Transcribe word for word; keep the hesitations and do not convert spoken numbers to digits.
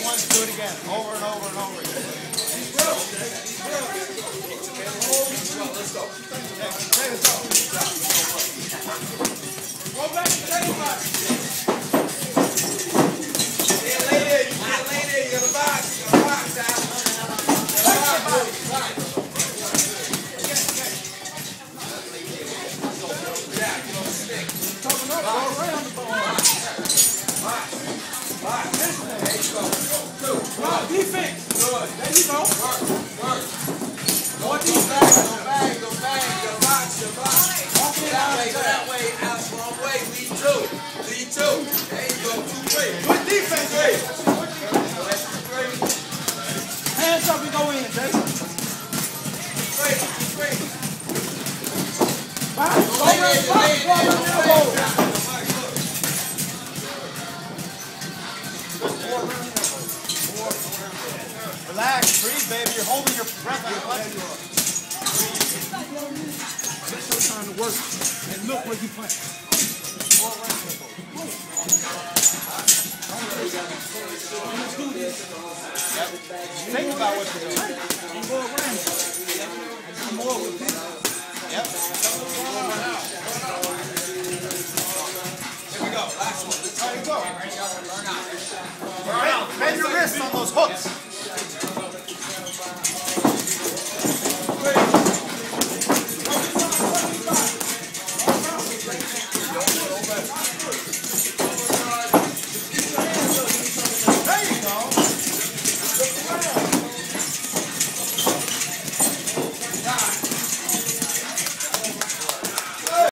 once, do it again. Over and over and over again. Let's go. Go back to the table. You can't lay there. You can't lay there. You got a box. You got a box out. Defense. Good. There you go. Work. Work. More Go defense. back. Go back. Go back. Your box. Your box. Go that way. Go that way. Out the wrong way. Lead two. Lead two. There you go. Two, three. Good defense. Three. That's three. Hands up and go in, Jay. Three. Three. Back. Go around the box. Go around the elbow. Relax, breathe, baby. You're holding your breath on the left. It's your time to work. And look where you play. Let's do this. Yep. Think about what you're doing. And go around. And do more with this. Yep. Here we go. Last one. There you go. Burn out. Bend your wrist on those hooks.